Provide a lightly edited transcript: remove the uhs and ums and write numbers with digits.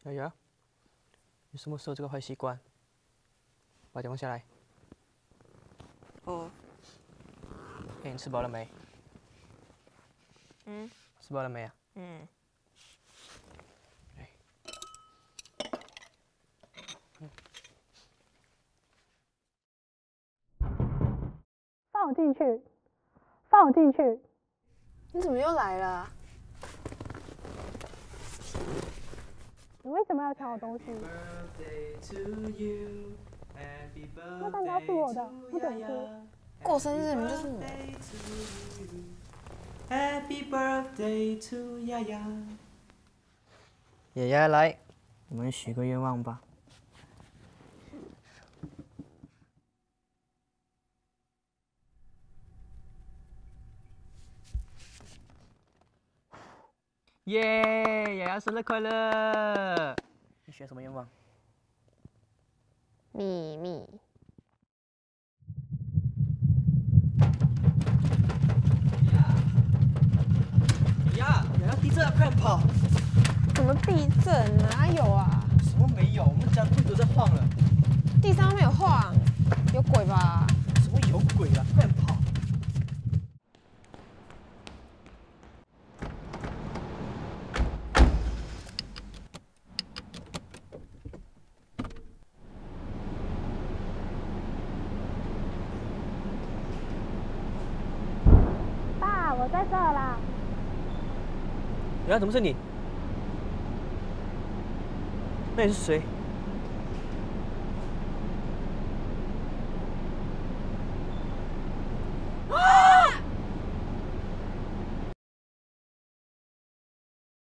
哎呀，你什么时候这个坏习惯？把电放下来。 哦。 哎，你吃饱了没？ 嗯。 吃饱了没啊？ 嗯。 哎。 放我进去，放我进去。 你怎么又来了？ 你为什么要抢我东西？那蛋糕是我的，不准吃。 过生日你就是我。 Happy birthday to 丫丫。爷爷来，我们许个愿望吧。耶！丫丫生日快乐！你许什么愿望？ 秘密。 丫丫地震了，快点跑！ 怎么地震？哪有啊？ 什么没有？我们家柜都在晃了。 地上没有晃，有鬼吧？ 什么有鬼啊？快点跑！ 爸，我在这啦。 丫丫，怎么是你？那你是谁？